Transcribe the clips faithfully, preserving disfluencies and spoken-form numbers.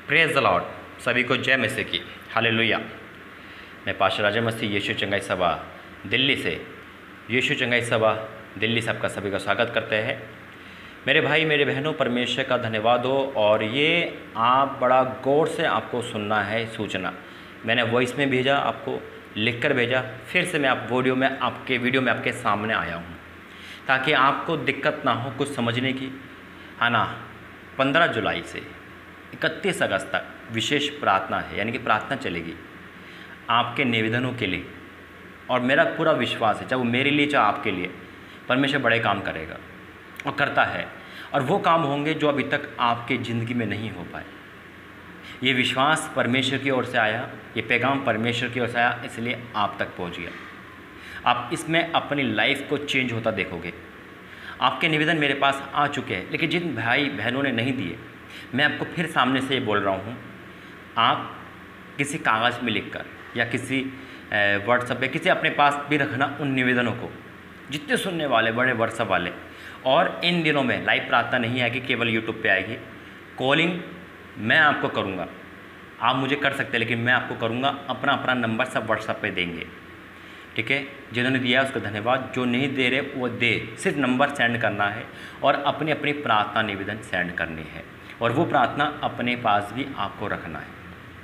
Praise the Lord. सभी को जय मसीह की। हालेलुया। मैं पास्टर राजा मसीह यीशु चंगाई सभा दिल्ली से यीशु चंगाई सभा दिल्ली से आपका सभी का स्वागत करते हैं। मेरे भाई मेरे बहनों, परमेश्वर का धन्यवाद हो। और ये आप बड़ा गौर से आपको सुनना है सूचना। मैंने वॉइस में भेजा, आपको लिखकर भेजा, फिर से मैं आप वीडियो में आपके वीडियो में आपके सामने आया हूँ ताकि आपको दिक्कत ना हो कुछ समझने की, है ना। पंद्रह जुलाई से इकतीस अगस्त तक विशेष प्रार्थना है, यानी कि प्रार्थना चलेगी आपके निवेदनों के लिए। और मेरा पूरा विश्वास है, चाहे वो मेरे लिए चाहे आपके लिए, परमेश्वर बड़े काम करेगा और करता है। और वो काम होंगे जो अभी तक आपके ज़िंदगी में नहीं हो पाए। ये विश्वास परमेश्वर की ओर से आया, ये पैगाम परमेश्वर की ओर से आया, इसलिए आप तक पहुँच गया। आप इसमें अपनी लाइफ को चेंज होता देखोगे। आपके निवेदन मेरे पास आ चुके हैं, लेकिन जिन भाई बहनों ने नहीं दिए, मैं आपको फिर सामने से ये बोल रहा हूँ, आप किसी कागज़ में लिखकर या किसी व्हाट्सएप पे किसी अपने पास भी रखना उन निवेदनों को, जितने सुनने वाले बड़े व्हाट्सएप वाले। और इन दिनों में लाइव प्रार्थना नहीं आएगी, केवल यूट्यूब पे आएगी। कॉलिंग मैं आपको करूँगा, आप मुझे कर सकते हैं, लेकिन मैं आपको करूँगा। अपना अपना नंबर सब व्हाट्सएप पे देंगे, ठीक है। जिन्होंने दिया उसका धन्यवाद, जो नहीं दे रहे वो दे। सिर्फ नंबर सेंड करना है और अपनी अपनी प्रार्थना निवेदन सेंड करनी है, और वो प्रार्थना अपने पास भी आपको रखना है।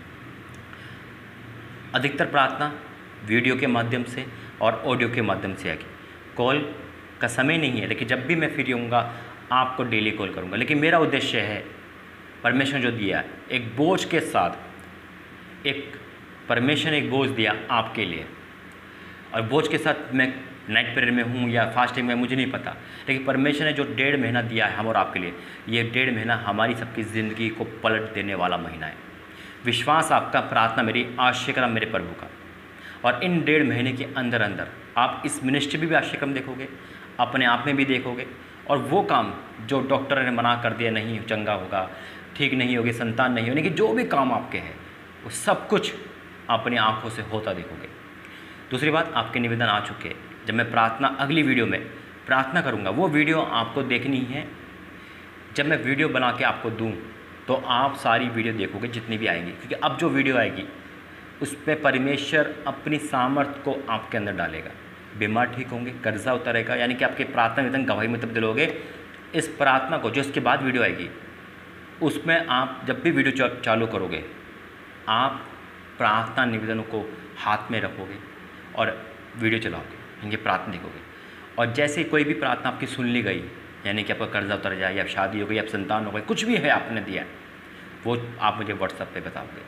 अधिकतर प्रार्थना वीडियो के माध्यम से और ऑडियो के माध्यम से आएगी। कॉल का समय नहीं है, लेकिन जब भी मैं फ्री होऊंगा आपको डेली कॉल करूंगा। लेकिन मेरा उद्देश्य है, परमेश्वर जो दिया है एक बोझ के साथ, एक परमेश्वर ने एक बोझ दिया आपके लिए, और बोझ के साथ मैं नाइट प्रेयर में हूँ या फास्टिंग में, मुझे नहीं पता, लेकिन परमेश्वर ने जो डेढ़ महीना दिया है हम और आपके लिए, ये डेढ़ महीना हमारी सबकी ज़िंदगी को पलट देने वाला महीना है। विश्वास आपका, प्रार्थना मेरी, आश्रयक्रम मेरे प्रभु का। और इन डेढ़ महीने के अंदर अंदर आप इस मिनिस्ट्री में भी आश्रयक्रम देखोगे, अपने आप में भी देखोगे। और वो काम जो डॉक्टर ने मना कर दिया, नहीं चंगा होगा, ठीक नहीं होगी, संतान नहीं होने की, जो भी काम आपके हैं वो सब कुछ अपनी आँखों से होता देखोगे। दूसरी बात, आपके निवेदन आ चुके हैं। जब मैं प्रार्थना अगली वीडियो में प्रार्थना करूंगा, वो वीडियो आपको देखनी है। जब मैं वीडियो बना के आपको दूं तो आप सारी वीडियो देखोगे जितनी भी आएंगी, क्योंकि अब जो वीडियो आएगी उस पर परमेश्वर अपनी सामर्थ्य को आपके अंदर डालेगा। बीमार ठीक होंगे, कर्जा उतरेगा, यानी कि आपके प्रार्थना निवेदन गवाही में तब्दील होगे। इस प्रार्थना को जो इसके बाद वीडियो आएगी उसमें आप जब भी वीडियो चालू करोगे, आप प्रार्थना निवेदनों को हाथ में रखोगे और वीडियो चलाओगे, इनके प्रार्थना देखोगे। और जैसे कोई भी प्रार्थना आपकी सुन ली गई, यानी कि आपका कर्जा उतर जाए, या शादी हो गई, या संतान हो गई, कुछ भी है आपने दिया, वो आप मुझे व्हाट्सएप पे बताओगे।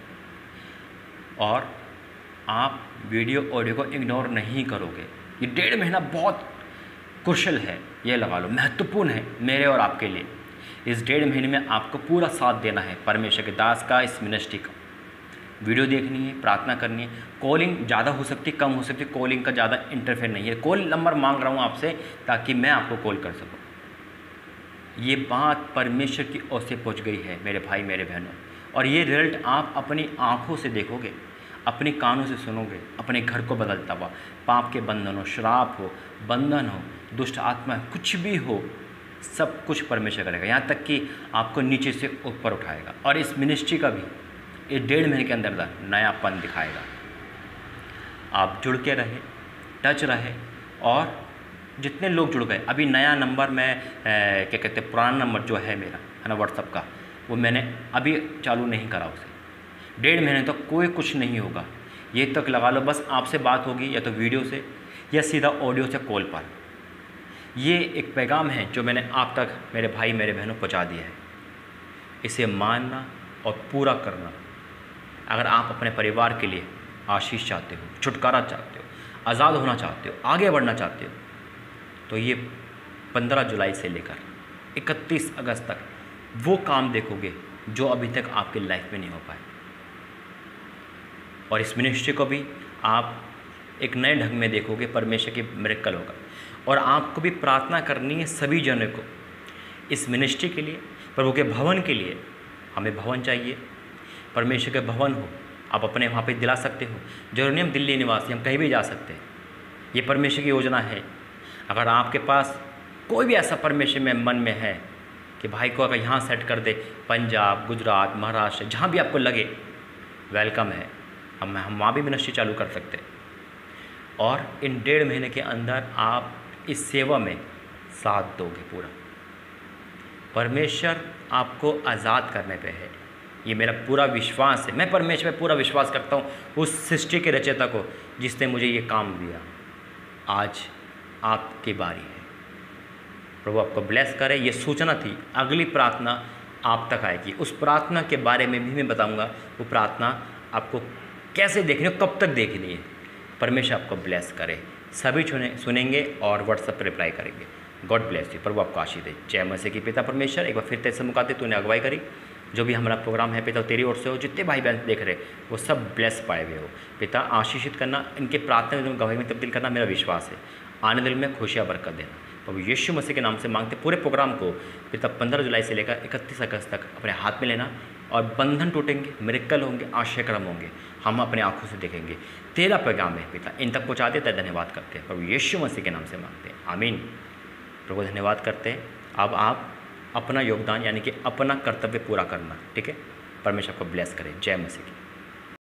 और आप वीडियो ऑडियो को इग्नोर नहीं करोगे। ये डेढ़ महीना बहुत कुशल है, ये लगा लो, महत्वपूर्ण है मेरे और आपके लिए। इस डेढ़ महीने में आपको पूरा साथ देना है परमेश्वर के दास का, इस मिनिस्ट्री का। वीडियो देखनी है, प्रार्थना करनी है। कॉलिंग ज़्यादा हो सकती, कम हो सकती, कॉलिंग का ज़्यादा इंटरफेयर नहीं है। कॉल नंबर मांग रहा हूँ आपसे ताकि मैं आपको कॉल कर सकूँ। ये बात परमेश्वर की ओर से पहुँच गई है मेरे भाई मेरे बहनों, और ये रिजल्ट आप अपनी आँखों से देखोगे, अपने कानों से सुनोगे, अपने घर को बदलता हुआ। पाप के बंधन हो, श्राप हो, बंधन हो, दुष्ट आत्मा, कुछ भी हो, सब कुछ परमेश्वर करेगा। यहाँ तक कि आपको नीचे से ऊपर उठाएगा। और इस मिनिस्ट्री का भी ये डेढ़ महीने के अंदर नयापन दिखाएगा। आप जुड़ के रहे, टच रहे। और जितने लोग जुड़ गए, अभी नया नंबर मैं क्या कहते हैं, पुराना नंबर जो है मेरा, है ना, व्हाट्सएप का, वो मैंने अभी चालू नहीं करा उसे। डेढ़ महीने तक तो कोई कुछ नहीं होगा। ये तक लगा लो, बस आपसे बात होगी या तो वीडियो से या सीधा ऑडियो से कॉल पर। ये एक पैगाम है जो मैंने आप तक मेरे भाई मेरे बहनों पहुँचा दिया है। इसे मानना और पूरा करना। अगर आप अपने परिवार के लिए आशीष चाहते हो, छुटकारा चाहते हो, आज़ाद होना चाहते हो, आगे बढ़ना चाहते हो, तो ये पंद्रह जुलाई से लेकर इकतीस अगस्त तक वो काम देखोगे जो अभी तक आपकी लाइफ में नहीं हो पाए। और इस मिनिस्ट्री को भी आप एक नए ढंग में देखोगे, परमेश्वर की मिरेकल होगा। और आपको भी प्रार्थना करनी है सभी जनों को, इस मिनिस्ट्री के लिए, प्रभु के भवन के लिए। हमें भवन चाहिए, परमेश्वर के भवन हो, आप अपने वहाँ पे दिला सकते हो। जरूरी नहीं हम दिल्ली निवासी, हम कहीं भी जा सकते हैं। ये परमेश्वर की योजना है। अगर आपके पास कोई भी ऐसा परमेश्वर में मन में है कि भाई को अगर यहाँ सेट कर दे, पंजाब, गुजरात, महाराष्ट्र, जहाँ भी आपको लगे वेलकम है, हम हम वहाँ भी मिनिस्ट्री चालू कर सकते हैं। और इन डेढ़ महीने के अंदर आप इस सेवा में साथ दोगे पूरा। परमेश्वर आपको आज़ाद करने पे है, ये मेरा पूरा विश्वास है। मैं परमेश्वर पे पूरा विश्वास करता हूँ, उस सृष्टि के रचयिता को जिसने मुझे ये काम दिया। आज आपकी बारी है। प्रभु आपको ब्लेस करे। ये सूचना थी, अगली प्रार्थना आप तक आएगी। उस प्रार्थना के बारे में भी मैं बताऊंगा, वो प्रार्थना आपको कैसे देखनी है, कब तक देखनी है। परमेश्वर आपको ब्लेस करे। सभी सुने सुनेंगे और व्हाट्सएप पर रिप्लाई करेंगे। God bless you. प्रभु आपको आशीष दे। जय मसीह की। पिता परमेश्वर, एक बार फिर तेरे से मुकाते तूने अगुवाई करी, जो भी हमारा प्रोग्राम है पिता तेरी ओर से हो, जितने भाई बहन देख रहे वो सब ब्लेस पाए हुए हो पिता। आशीषित करना, इनके प्रार्थना में गवाही में तब्दील करना मेरा विश्वास है। आने दिल में खुशियाँ बरकत देना। प्रभु यीशु मसीह के नाम से मांगते पूरे प्रोग्राम को पिता पंद्रह जुलाई से लेकर इकतीस अगस्त तक अपने हाथ में लेना, और बंधन टूटेंगे, मिरेकल होंगे, आश्चर्यक्रम होंगे, हम अपने आंखों से देखेंगे। तेरा पैगाम है पिता, इन तक पहुँचा देता है। धन्यवाद करते हैं प्रभु यीशु मसीह के नाम से मांगते हैं, आमीन। प्रभु धन्यवाद करते हैं। अब आप अपना योगदान यानी कि अपना कर्तव्य पूरा करना, ठीक है। परमेश्वर को ब्लेस करें। जय मसीह की।